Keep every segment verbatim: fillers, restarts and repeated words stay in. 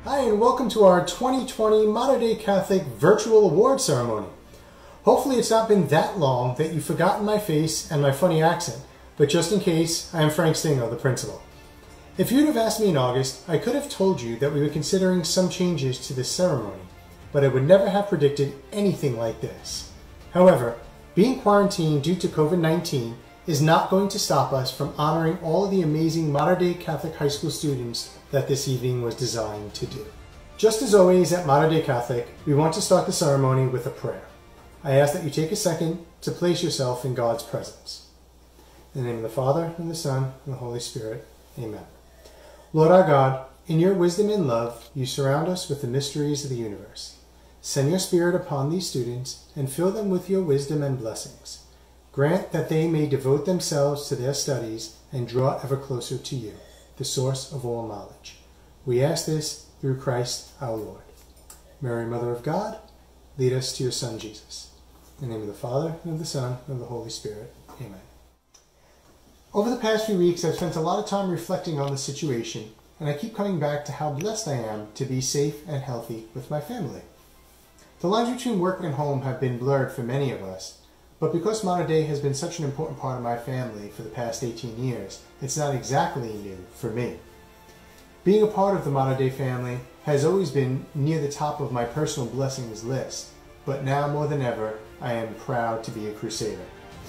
Hi, and welcome to our twenty twenty Mater Dei Catholic Virtual Award Ceremony. Hopefully it's not been that long that you've forgotten my face and my funny accent, but just in case, I am Frank Stingo, the principal. If you'd have asked me in August, I could have told you that we were considering some changes to this ceremony, but I would never have predicted anything like this. However, being quarantined due to COVID nineteen is not going to stop us from honoring all of the amazing Mater Dei Catholic High School students that this evening was designed to do. Just as always at Mater Dei Catholic, we want to start the ceremony with a prayer. I ask that you take a second to place yourself in God's presence. In the name of the Father, and the Son, and the Holy Spirit, Amen. Lord our God, in your wisdom and love, you surround us with the mysteries of the universe. Send your Spirit upon these students and fill them with your wisdom and blessings. Grant that they may devote themselves to their studies and draw ever closer to you, the source of all knowledge. We ask this through Christ our Lord. Mary, Mother of God, lead us to your Son, Jesus. In the name of the Father, and of the Son, and of the Holy Spirit. Amen. Over the past few weeks, I've spent a lot of time reflecting on the situation, and I keep coming back to how blessed I am to be safe and healthy with my family. The lines between work and home have been blurred for many of us, but because Mater Dei has been such an important part of my family for the past eighteen years, it's not exactly new for me. Being a part of the Mater Dei family has always been near the top of my personal blessings list, but now more than ever, I am proud to be a Crusader.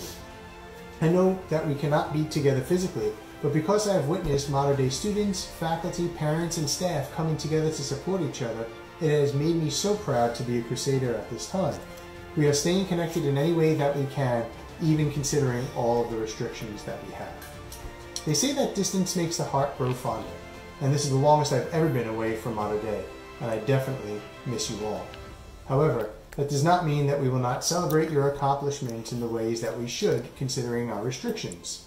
I know that we cannot be together physically, but because I have witnessed Mater Dei students, faculty, parents, and staff coming together to support each other, it has made me so proud to be a Crusader at this time. We are staying connected in any way that we can, even considering all of the restrictions that we have. They say that distance makes the heart grow fonder, and this is the longest I've ever been away from Mater Dei, and I definitely miss you all. However, that does not mean that we will not celebrate your accomplishments in the ways that we should, considering our restrictions.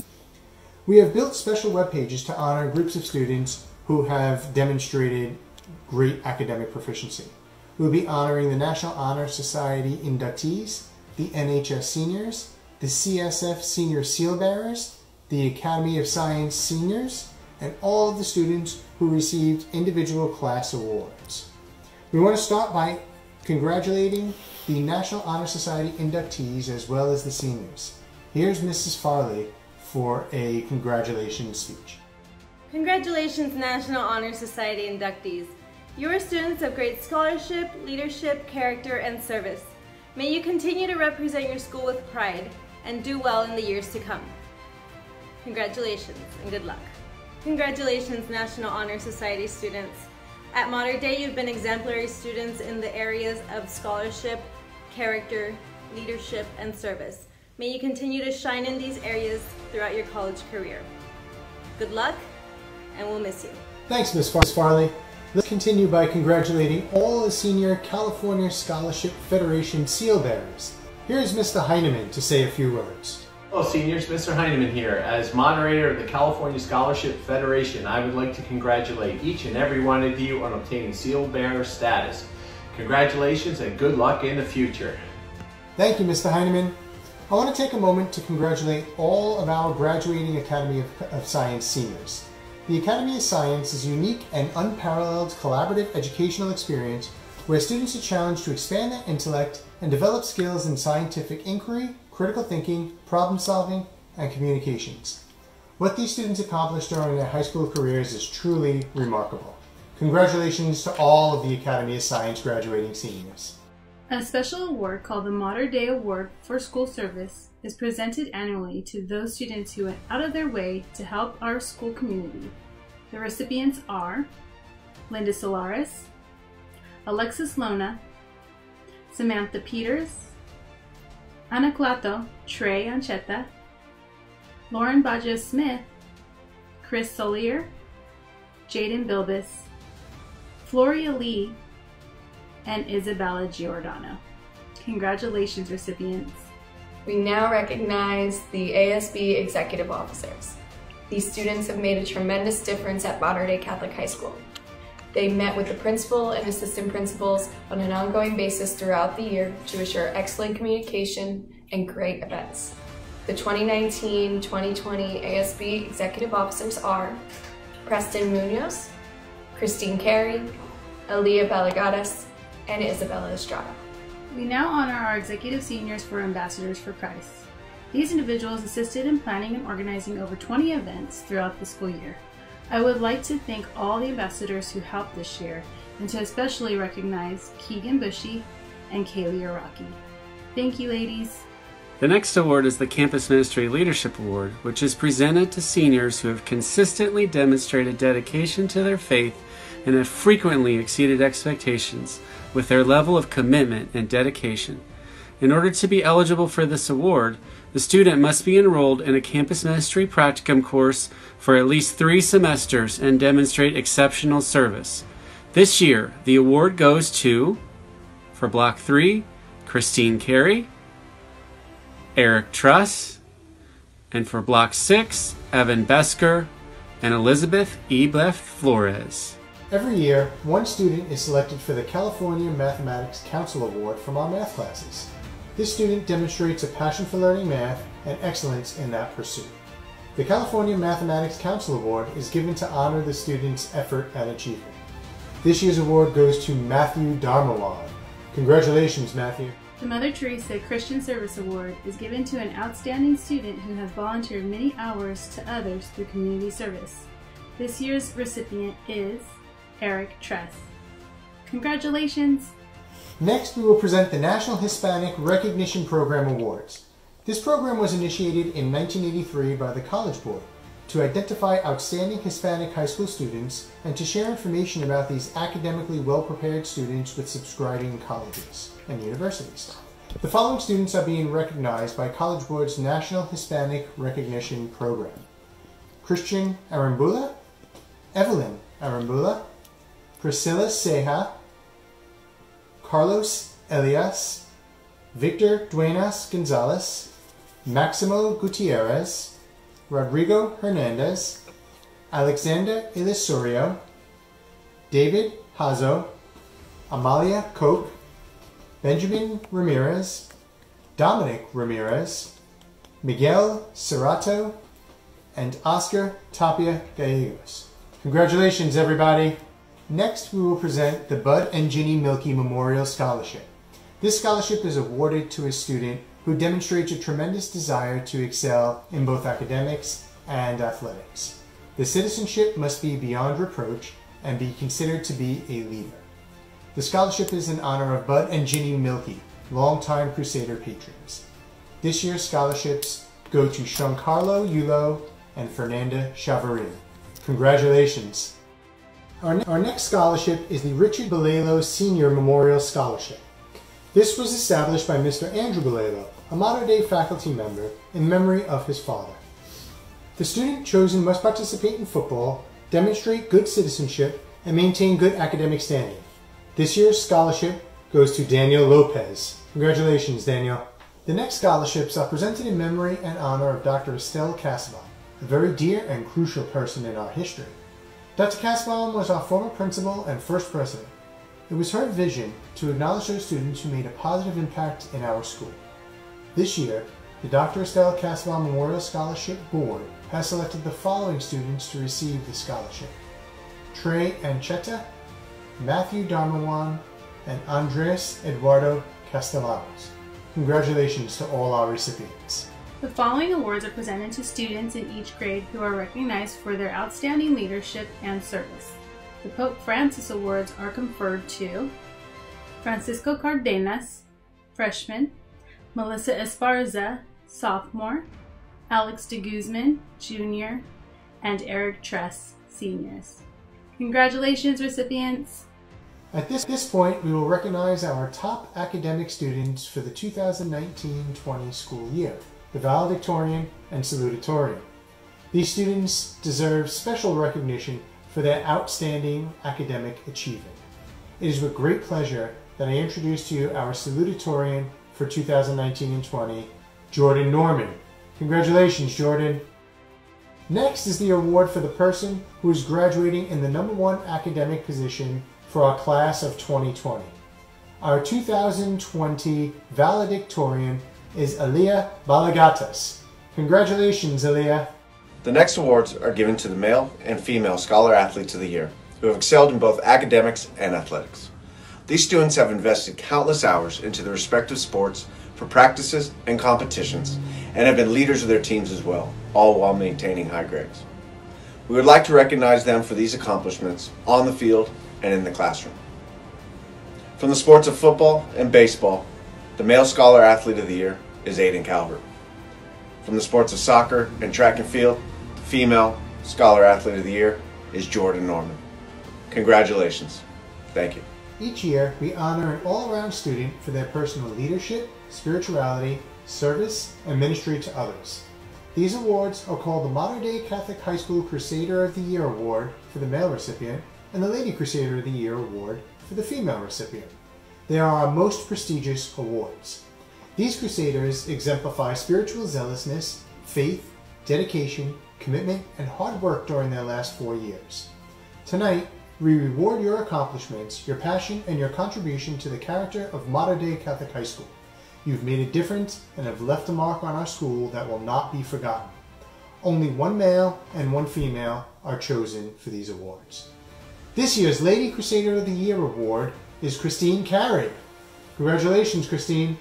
We have built special web pages to honor groups of students who have demonstrated great academic proficiency. We'll be honoring the National Honor Society inductees, the N H S seniors, the C S F senior seal bearers, the Academy of Science seniors, and all of the students who received individual class awards. We want to start by congratulating the National Honor Society inductees as well as the seniors. Here's Missus Farley for a congratulations speech. Congratulations, National Honor Society inductees. You are students of great scholarship, leadership, character, and service. May you continue to represent your school with pride and do well in the years to come. Congratulations and good luck. Congratulations, National Honor Society students. At Mater Dei, you've been exemplary students in the areas of scholarship, character, leadership, and service. May you continue to shine in these areas throughout your college career. Good luck, and we'll miss you. Thanks, Miz Farley. Let's continue by congratulating all the senior California Scholarship Federation seal bearers. Here's Mister Heineman to say a few words. Hello seniors, Mister Heineman here. As moderator of the California Scholarship Federation, I would like to congratulate each and every one of you on obtaining seal bearer status. Congratulations and good luck in the future. Thank you, Mister Heineman. I want to take a moment to congratulate all of our graduating Academy of, of Science seniors. The Academy of Science is a unique and unparalleled collaborative educational experience where students are challenged to expand their intellect and develop skills in scientific inquiry, critical thinking, problem solving, and communications. What these students accomplished during their high school careers is truly remarkable. Congratulations to all of the Academy of Science graduating seniors. A special award called the Mater Dei Award for School Service is presented annually to those students who went out of their way to help our school community. The recipients are Linda Solaris, Alexis Lona, Samantha Peters, Anaclato Trey Ancheta, Lauren Baggio Smith, Chris Solier, Jaden Bilbis, Floria Lee, and Isabella Giordano. Congratulations, recipients. We now recognize the A S B executive officers. These students have made a tremendous difference at Mater Dei Catholic High School. They met with the principal and assistant principals on an ongoing basis throughout the year to assure excellent communication and great events. The twenty nineteen twenty twenty A S B executive officers are Preston Munoz, Christine Carey, Aaliyah Balagatas, and Isabella Estrada. We now honor our executive seniors for Ambassadors for Christ. These individuals assisted in planning and organizing over twenty events throughout the school year. I would like to thank all the ambassadors who helped this year, and to especially recognize Keegan Bushy and Kaylee Araki. Thank you, ladies. The next award is the Campus Ministry Leadership Award, which is presented to seniors who have consistently demonstrated dedication to their faith and have frequently exceeded expectations with their level of commitment and dedication. In order to be eligible for this award, the student must be enrolled in a Campus Ministry Practicum course for at least three semesters and demonstrate exceptional service. This year, the award goes to, for Block three, Christine Carey, Eric Truss, and for Block six, Evan Besker and Elizabeth E. Beth Flores. Every year, one student is selected for the California Mathematics Council Award from our math classes. This student demonstrates a passion for learning math and excellence in that pursuit. The California Mathematics Council Award is given to honor the student's effort and achievement. This year's award goes to Matthew Dharmawan. Congratulations, Matthew. The Mother Teresa Christian Service Award is given to an outstanding student who has volunteered many hours to others through community service. This year's recipient is Eric Tress. Congratulations! Next, we will present the National Hispanic Recognition Program Awards. This program was initiated in nineteen eighty-three by the College Board to identify outstanding Hispanic high school students and to share information about these academically well-prepared students with subscribing colleges and universities. The following students are being recognized by College Board's National Hispanic Recognition Program: Christian Arambula, Evelyn Arambula, Priscilla Ceja, Carlos Elias, Victor Duenas Gonzalez, Maximo Gutierrez, Rodrigo Hernandez, Alexander Elisorio, David Hazo, Amalia Koch, Benjamin Ramirez, Dominic Ramirez, Miguel Cerrato, and Oscar Tapia Gallegos. Congratulations, everybody! Next, we will present the Bud and Ginny Milkey Memorial Scholarship. This scholarship is awarded to a student who demonstrates a tremendous desire to excel in both academics and athletics. The citizenship must be beyond reproach and be considered to be a leader. The scholarship is in honor of Bud and Ginny Milkey, longtime Crusader patrons. This year's scholarships go to Giancarlo Yulo and Fernanda Chavarria. Congratulations! Our, ne our next scholarship is the Richard Balelo Senior Memorial Scholarship. This was established by Mister Andrew Balelo, a modern-day faculty member, in memory of his father. The student chosen must participate in football, demonstrate good citizenship, and maintain good academic standing. This year's scholarship goes to Daniel Lopez. Congratulations, Daniel. The next scholarships are presented in memory and honor of Doctor Estelle Casabon, a very dear and crucial person in our history. Doctor Casabon was our former principal and first president. It was her vision to acknowledge those students who made a positive impact in our school. This year, the Doctor Estelle Casabon Memorial Scholarship Board has selected the following students to receive the scholarship: Trey Ancheta, Matthew Darmawan, and Andres Eduardo Castellanos. Congratulations to all our recipients. The following awards are presented to students in each grade who are recognized for their outstanding leadership and service. The Pope Francis Awards are conferred to Francisco Cardenas, freshman, Melissa Esparza, sophomore, Alex de Guzman, junior, and Eric Tress, seniors. Congratulations, recipients! At this, this point, we will recognize our top academic students for the two thousand nineteen twenty school year, the valedictorian and salutatorian. These students deserve special recognition for their outstanding academic achievement. It is with great pleasure that I introduce to you our salutatorian for two thousand nineteen and twenty, Jordan Norman. Congratulations, Jordan. Next is the award for the person who is graduating in the number one academic position for our class of twenty twenty. Our two thousand twenty valedictorian is Aaliyah Balagatas. Congratulations, Aaliyah. The next awards are given to the male and female Scholar Athletes of the Year, who have excelled in both academics and athletics. These students have invested countless hours into their respective sports for practices and competitions and have been leaders of their teams as well, all while maintaining high grades. We would like to recognize them for these accomplishments on the field and in the classroom. From the sports of football and baseball, the Male Scholar Athlete of the Year is Aiden Calvert. From the sports of soccer and track and field, the Female Scholar Athlete of the Year is Jordan Norman. Congratulations. Thank you. Each year, we honor an all-around student for their personal leadership, spirituality, service, and ministry to others. These awards are called the Modern Day Catholic High School Crusader of the Year Award for the male recipient and the Lady Crusader of the Year Award for the female recipient. They are our most prestigious awards. These Crusaders exemplify spiritual zealousness, faith, dedication, commitment, and hard work during their last four years. Tonight, we reward your accomplishments, your passion, and your contribution to the character of Modern Day Catholic High School. You've made a difference and have left a mark on our school that will not be forgotten. Only one male and one female are chosen for these awards. This year's Lady Crusader of the Year Award is Christine Carey. Congratulations, Christine.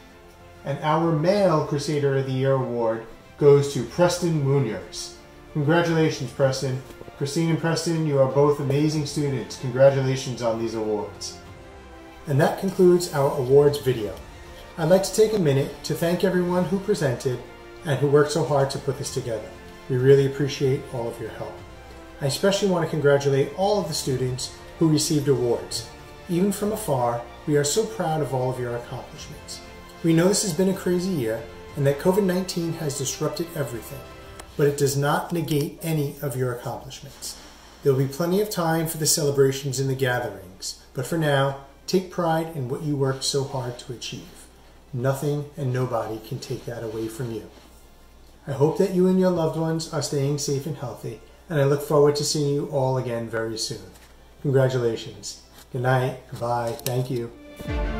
And our Male Crusader of the Year Award goes to Preston Munoz. Congratulations, Preston. Christine and Preston, you are both amazing students. Congratulations on these awards. And that concludes our awards video. I'd like to take a minute to thank everyone who presented and who worked so hard to put this together. We really appreciate all of your help. I especially want to congratulate all of the students who received awards. Even from afar, we are so proud of all of your accomplishments. We know this has been a crazy year and that COVID nineteen has disrupted everything, but it does not negate any of your accomplishments. There will be plenty of time for the celebrations and the gatherings, but for now, take pride in what you worked so hard to achieve. Nothing and nobody can take that away from you. I hope that you and your loved ones are staying safe and healthy, and I look forward to seeing you all again very soon. Congratulations. Good night. Goodbye. Thank you.